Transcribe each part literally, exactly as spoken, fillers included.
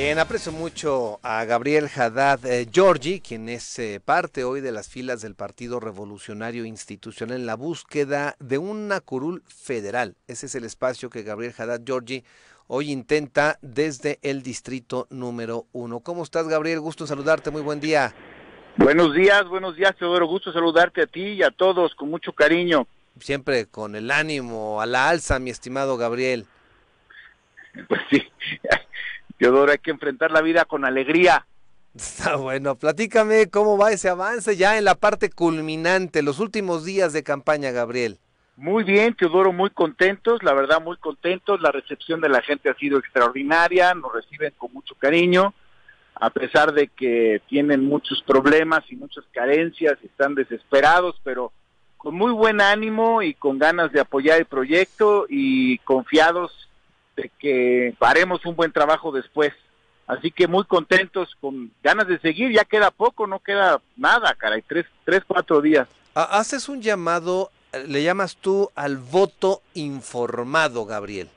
Bien, aprecio mucho a Gabriel Haddad eh, Georgi, quien es eh, parte hoy de las filas del Partido Revolucionario Institucional en la búsqueda de una curul federal. Ese es el espacio que Gabriel Haddad Georgi hoy intenta desde el distrito número uno. ¿Cómo estás, Gabriel? Gusto en saludarte, muy buen día. Buenos días, buenos días, Teodoro. Gusto saludarte a ti y a todos con mucho cariño. Siempre con el ánimo a la alza, mi estimado Gabriel. Pues sí, Teodoro, hay que enfrentar la vida con alegría. Está bueno, platícame cómo va ese avance ya en la parte culminante, los últimos días de campaña, Gabriel. Muy bien, Teodoro, muy contentos, la verdad muy contentos. La recepción de la gente ha sido extraordinaria, nos reciben con mucho cariño, a pesar de que tienen muchos problemas y muchas carencias, están desesperados, pero con muy buen ánimo y con ganas de apoyar el proyecto y confiados de que haremos un buen trabajo después. Así que muy contentos, con ganas de seguir, ya queda poco, no queda nada, caray, tres, tres, cuatro días. Haces un llamado, le llamas tú al voto informado, Gabriel.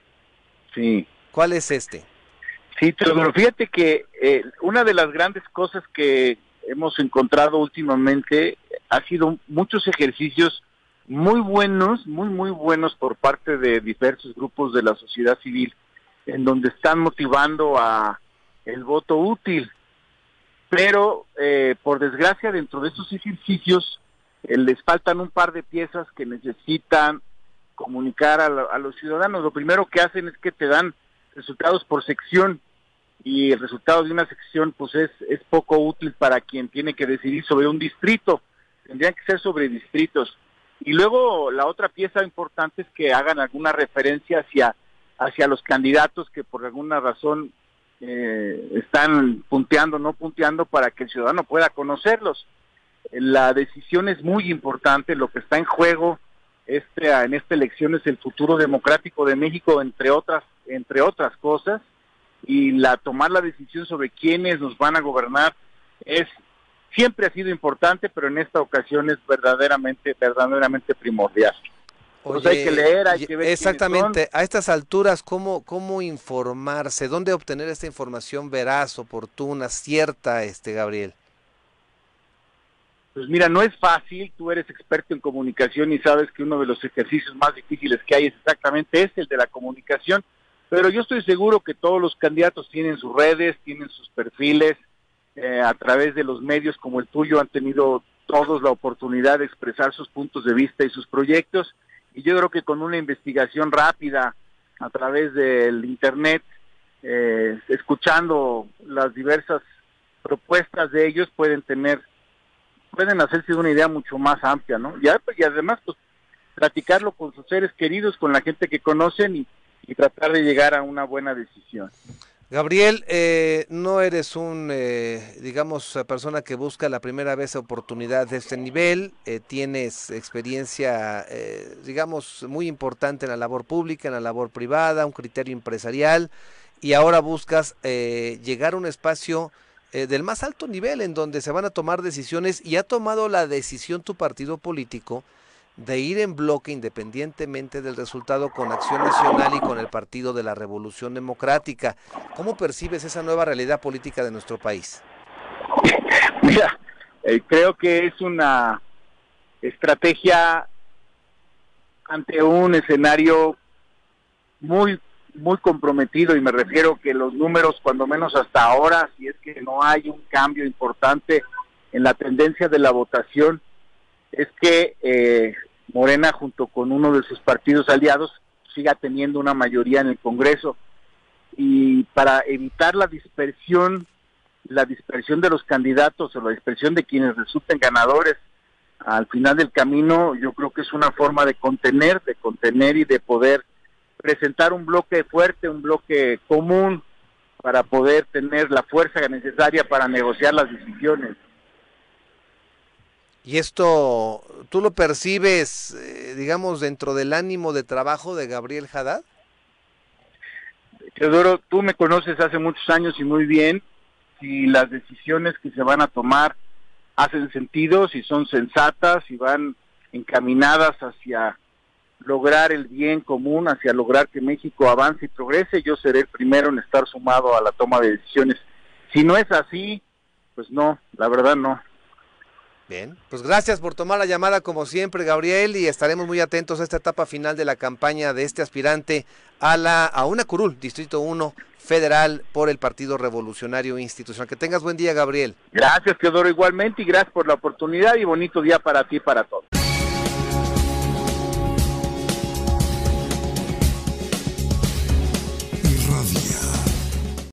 Sí. ¿Cuál es este? Sí, pero fíjate que eh, una de las grandes cosas que hemos encontrado últimamente ha sido muchos ejercicios muy buenos, muy, muy buenos por parte de diversos grupos de la sociedad civil, en donde están motivando a el voto útil. Pero, eh, por desgracia, dentro de esos ejercicios, eh, les faltan un par de piezas que necesitan comunicar a, la, a los ciudadanos. Lo primero que hacen es que te dan resultados por sección, y el resultado de una sección pues es, es poco útil para quien tiene que decidir sobre un distrito. Tendrían que ser sobre distritos. Y luego la otra pieza importante es que hagan alguna referencia hacia, hacia los candidatos que por alguna razón eh, están punteando, no punteando, para que el ciudadano pueda conocerlos. La decisión es muy importante, lo que está en juego este, en esta elección es el futuro democrático de México, entre otras, entre otras cosas, y la tomar la decisión sobre quiénes nos van a gobernar es siempre ha sido importante, pero en esta ocasión es verdaderamente, verdaderamente primordial. Oye, pues hay que leer, hay que ver exactamente, a estas alturas, ¿cómo, cómo informarse? ¿Dónde obtener esta información veraz, oportuna, cierta, este Gabriel? Pues mira, no es fácil, tú eres experto en comunicación y sabes que uno de los ejercicios más difíciles que hay es exactamente este, el de la comunicación, pero yo estoy seguro que todos los candidatos tienen sus redes, tienen sus perfiles, eh, a través de los medios como el tuyo han tenido todos la oportunidad de expresar sus puntos de vista y sus proyectos, y yo creo que con una investigación rápida a través del internet, eh, escuchando las diversas propuestas de ellos, pueden tener, pueden hacerse una idea mucho más amplia, ¿no? Y, y además, pues, platicarlo con sus seres queridos, con la gente que conocen y, y tratar de llegar a una buena decisión. Gabriel, eh, no eres un, eh, digamos, persona que busca la primera vez oportunidad de este nivel, eh, tienes experiencia, eh, digamos, muy importante en la labor pública, en la labor privada, un criterio empresarial, y ahora buscas eh, llegar a un espacio eh, del más alto nivel en donde se van a tomar decisiones, y ha tomado la decisión tu partido político de ir en bloque independientemente del resultado con Acción Nacional y con el Partido de la Revolución Democrática. ¿Cómo percibes esa nueva realidad política de nuestro país? Mira, eh, creo que es una estrategia ante un escenario muy muy comprometido, y me refiero que los números, cuando menos hasta ahora, si es que no hay un cambio importante en la tendencia de la votación, es que eh, Morena, junto con uno de sus partidos aliados, siga teniendo una mayoría en el Congreso. Y para evitar la dispersión, la dispersión de los candidatos o la dispersión de quienes resulten ganadores al final del camino, yo creo que es una forma de contener, de contener y de poder presentar un bloque fuerte, un bloque común, para poder tener la fuerza necesaria para negociar las decisiones. ¿Y esto tú lo percibes, eh, digamos, dentro del ánimo de trabajo de Gabriel Haddad? Teodoro, tú me conoces hace muchos años y muy bien. Si las decisiones que se van a tomar hacen sentido, si son sensatas, si van encaminadas hacia lograr el bien común, hacia lograr que México avance y progrese, yo seré el primero en estar sumado a la toma de decisiones. Si no es así, pues no, la verdad no. Bien, pues gracias por tomar la llamada como siempre, Gabriel, y estaremos muy atentos a esta etapa final de la campaña de este aspirante a la a una curul, Distrito uno Federal por el Partido Revolucionario Institucional. Que tengas buen día, Gabriel. Gracias, Teodoro, igualmente, y gracias por la oportunidad y bonito día para ti y para todos.